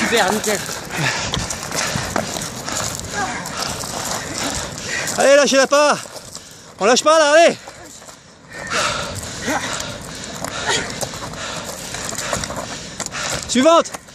super, nickel. Allez, lâchez-la pas. On lâche pas là, allez. Suivante.